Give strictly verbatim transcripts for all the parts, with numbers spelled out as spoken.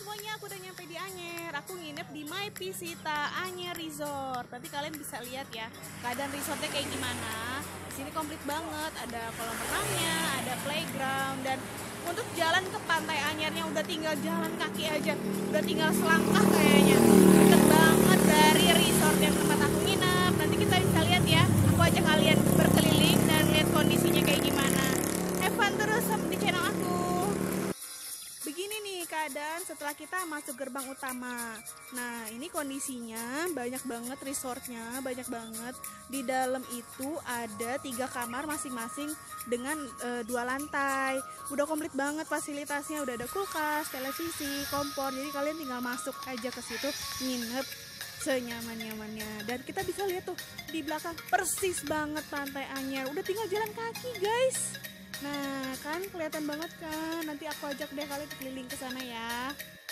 semuanya, aku udah nyampe di Anyer. Aku nginep di My Pisita Anyer Resort. Nanti kalian bisa lihat ya keadaan resortnya kayak gimana. Di sini komplit banget, ada kolam renangnya, ada playground, dan untuk jalan ke pantai Anyernya udah tinggal jalan kaki aja, udah tinggal selangkah kayaknya. Deket banget dari resort yang tempat aku nginep. Nanti kita bisa lihat ya. Aku ajak kalian berkeliling dan lihat kondisinya kayak gimana. Have fun terus di channel aku. Begini nih keadaan setelah kita masuk gerbang utama. Nah, ini kondisinya banyak banget resortnya, banyak banget. Di dalam itu ada tiga kamar masing-masing dengan e, dua lantai. Udah komplit banget fasilitasnya, udah ada kulkas, televisi, kompor. Jadi kalian tinggal masuk aja ke situ nginep senyaman-nyamannya. Dan kita bisa lihat tuh di belakang persis banget pantai Anyer. Udah tinggal jalan kaki, guys. Nah, kan kelihatan banget kan. Nanti aku ajak deh kalian keliling ke sana ya.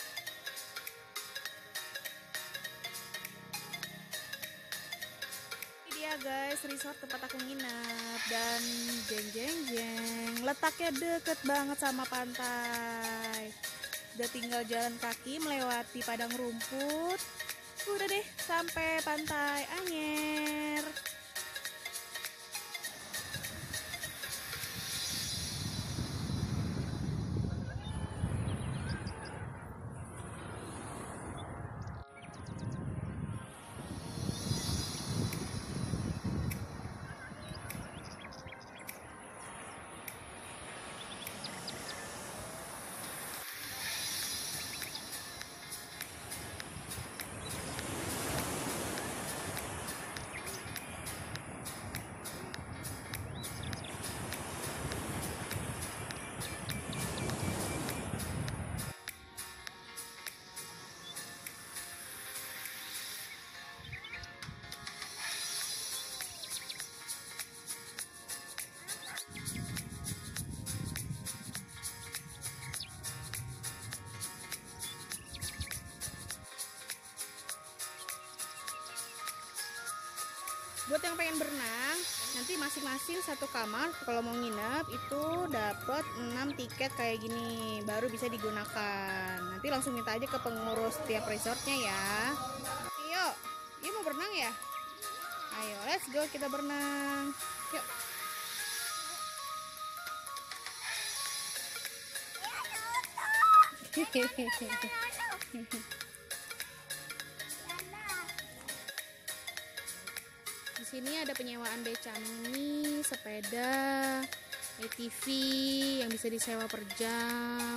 Ini dia guys, resort tempat aku nginep. Dan jeng jeng jeng, letaknya deket banget sama pantai. Udah tinggal jalan kaki melewati padang rumput. Udah deh sampai pantai Anyer. Buat yang pengen berenang, nanti masing-masing satu kamar kalau mau nginep itu dapat enam tiket kayak gini, baru bisa digunakan. Nanti langsung minta aja ke pengurus tiap resortnya ya. Yuk, yuk mau berenang ya? Ayo, let's go kita berenang. Yuk. Di sini ada penyewaan beca mini, sepeda, A T V yang bisa disewa per jam.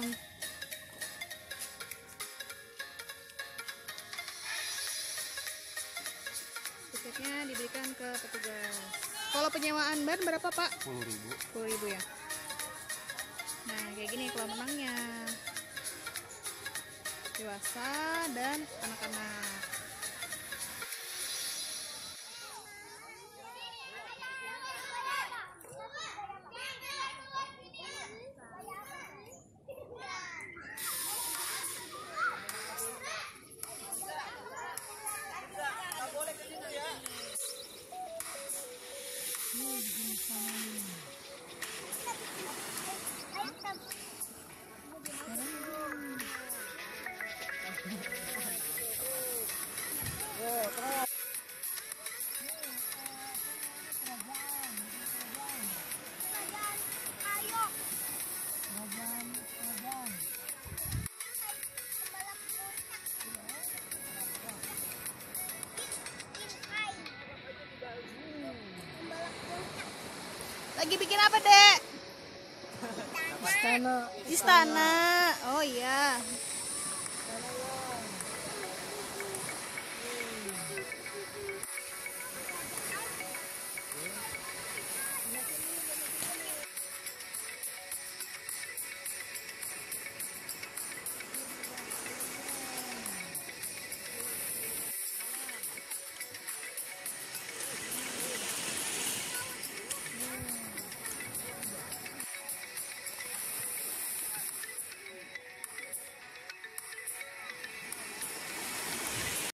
Tiketnya diberikan ke petugas. Kalau penyewaan ban berapa Pak? sepuluh ribu. sepuluh ribu ya. Nah kayak gini kolam renangnya, dewasa dan anak-anak. Lagi bikin apa, Dek? Istana. Istana. Oh iya.